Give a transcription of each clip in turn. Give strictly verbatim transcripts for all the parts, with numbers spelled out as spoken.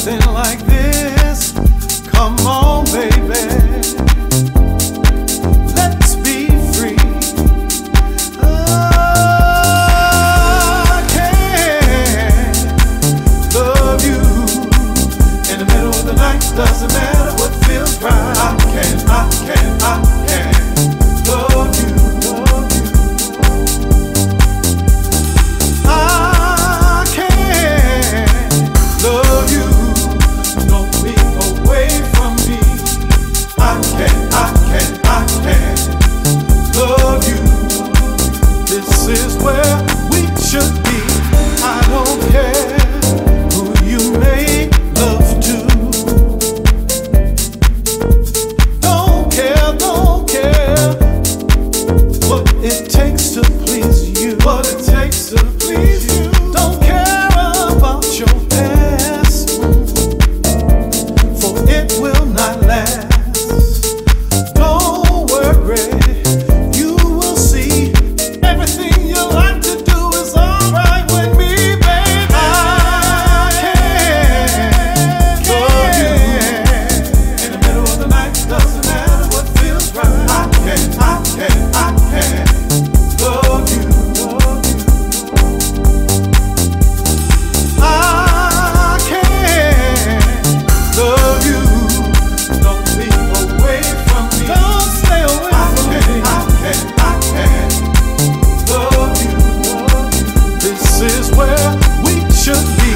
nothing like this. Come on, baby. Let's be free. I can't love you in the middle of the night. Doesn't matter what feels right. I can't, I can't, I can't love you. I can't love you. Don't be away from me. I can't, I can't, I can't love you. This is where we should be. I don't care who you make love to. Don't care, don't care what it takes to please you. What it takes to please you. Don't care about your past, for it will not last. Don't worry, you will see. Everything you like to do is alright with me, baby. I can't love you in the middle of the night. Doesn't matter what feels right. I can't, I can't, I can't love you. I can't love you. Don't be away from me. Don't stay away from me. I can't, I can't love you. This is where we should be.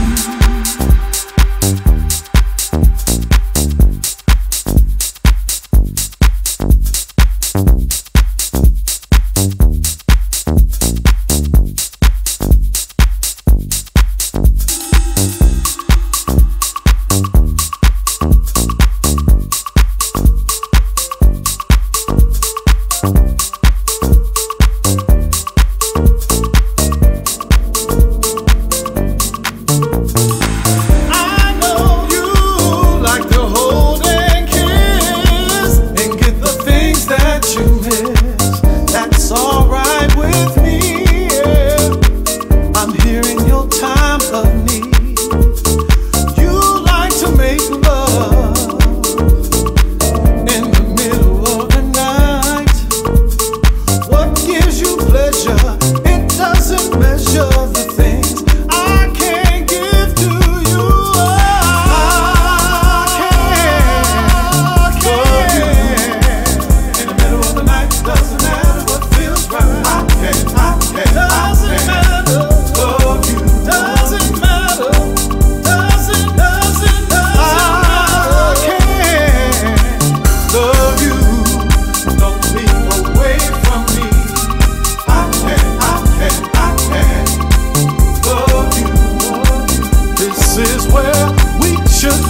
I know you like to hold and kiss and get the things that you miss. That's alright with me. Yeah. I'm here in your time of need. You like to make love in the middle of the night. What gives you pleasure? It doesn't measure the things I can't give to you. I can't love you in the middle of the night. Doesn't matter what feels right. I can't, I can't, doesn't matter. Love you. Doesn't matter. Doesn't, doesn't, doesn't matter. I can't love you. Don't be away from me. I can't, I can't, I can't love you. This is where we should